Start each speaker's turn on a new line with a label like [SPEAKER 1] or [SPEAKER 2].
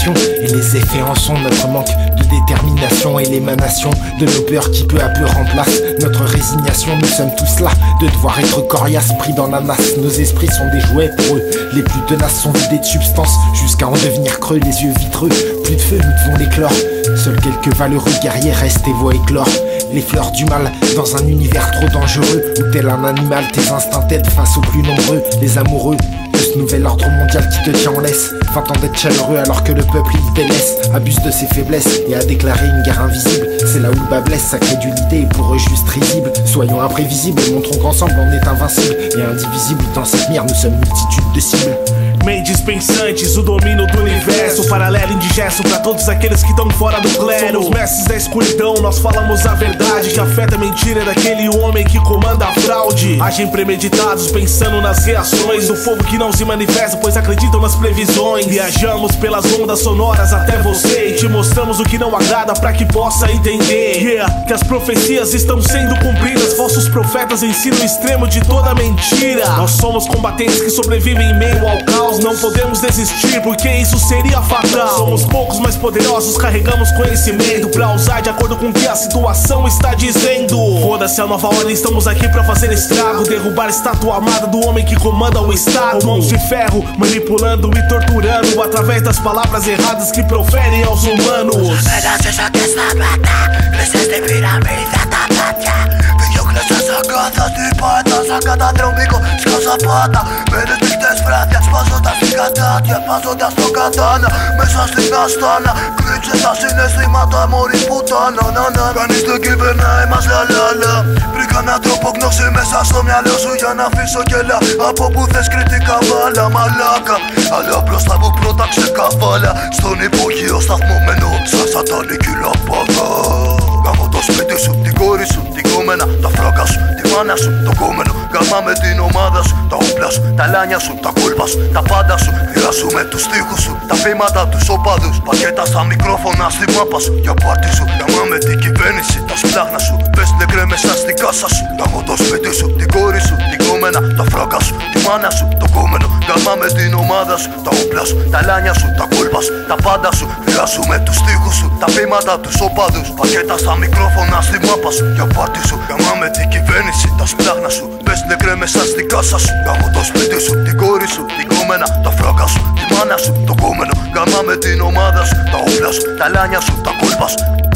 [SPEAKER 1] détermination. Et les effets en sont notre manque de détermination et l'émanation de nos peurs qui peu à peu remplacent notre résignation. Nous sommes tous là de devoir être coriaces, pris dans la masse. Nos esprits sont des jouets pour eux. Les plus tenaces sont vidés de substance jusqu'à en devenir creux, les yeux vitreux. Plus de feu, nous devons l'éclore. Seuls quelques valeureux guerriers restent et voient éclore les fleurs du mal dans un univers trop dangereux, où tel un animal tes instincts t'aident face aux plus nombreux. Les amoureux de ce nouvel ordre mondial qui te tient en laisse, feintant d'être chaleureux alors que le peuple il délaisse, abuse de ses faiblesses et a déclaré une guerre invisible. C'est là où le bas blesse, sa crédulité est pour eux juste risible. Soyons imprévisibles et montrons qu'ensemble on est invincible et indivisible. Dans cette mire nous sommes multitude de cibles.
[SPEAKER 2] Mentes pensantes, o domínio do universo, paralelo indigesto pra todos aqueles que estão fora do clero. Somos mestres da escuridão, nós falamos a verdade, que afeta a mentira daquele homem que comanda a fraude. Agem premeditados, pensando nas reações do povo que não se manifesta, pois acreditam nas previsões. Viajamos pelas ondas sonoras até você e te mostramos o que não agrada pra que possa entender, que as profecias estão sendo cumpridas. Falsos profetas ensinam o extremo de toda mentira. Nós somos combatentes que sobrevivem em meio ao caos. Não podemos desistir porque isso seria fatal. Somos poucos mas poderosos, carregamos conhecimento pra usar de acordo com o que a situação está dizendo. Foda-se a nova ordem, estamos aqui pra fazer estrago, derrubar a estátua amada do homem que comanda o estado. Mãos de ferro, manipulando e torturando através das palavras erradas que proferem aos humanos.
[SPEAKER 3] Cada trombico, escazapata, meretric desfratia, spazotas ligatatja, pazotas to katana, mesastik nastana, krypseta sinestimata mori putana, nana, κανείς δεν κυβερνάει μας λαλάλα. Βρήκα να τροπογνώσει μέσα στο μυαλό σου για να αφήσω κελά. Από που θες κριτικά βάλα, μαλάκα. Αλλά μπροστά μου πρώτα ξεκαβάλα. Στον υπόγειο σταθμωμένο, σαν σατανική λαμπάδα. Γάμω το σπίτι σου, την κόρη σου, την κόμενα, τα φράγκα σου, τη μάνα σου, το κόμενο. Γαμάμε την ομάδα σου, τα όπλα σου, τα λάνια σου, τα κόλπα σου, τα πάντα σου. Μοιράζουμε τους στίχους σου, τα βήματα, τους οπαδούς. Πακέτα στα μικρόφωνα στη μάπα σου, για πάρτι σου. Γαμάμε την κυβέρνηση, τα σπλάχνα σου. Πες νεκρέ μέσα στην κάσα σου. Γαμώ το σπίτι σου, την κόρη σου, την κόμενα, τα φράγκα σου, τη μάνα σου, το κόμενο. Γαμάμε την ομάδα σου, τα όπλα σου, τα λάνια σου, τα κόλπα σου, τα πάντα σου. Μοιράζουμε τους στίχους σου, τα βήματα, τους οπαδούς. Πακέτα στα μικρόφωνα στη μάπα σου, για πάρτι σου. Γαμάμε την κυβέρνηση, τα σπλάχνα σου. Πες νεκρέ μέσα στην κάσα σου. Γαμώ το σπίτι σου, την κόρη σου, την κόμενα, τα φράγκα σου, τη μάνα σου, το κόμενο. Γαμάμε την ομάδα σου, τα όπλα σου, τα λάνια σου, τα κόλπα σου.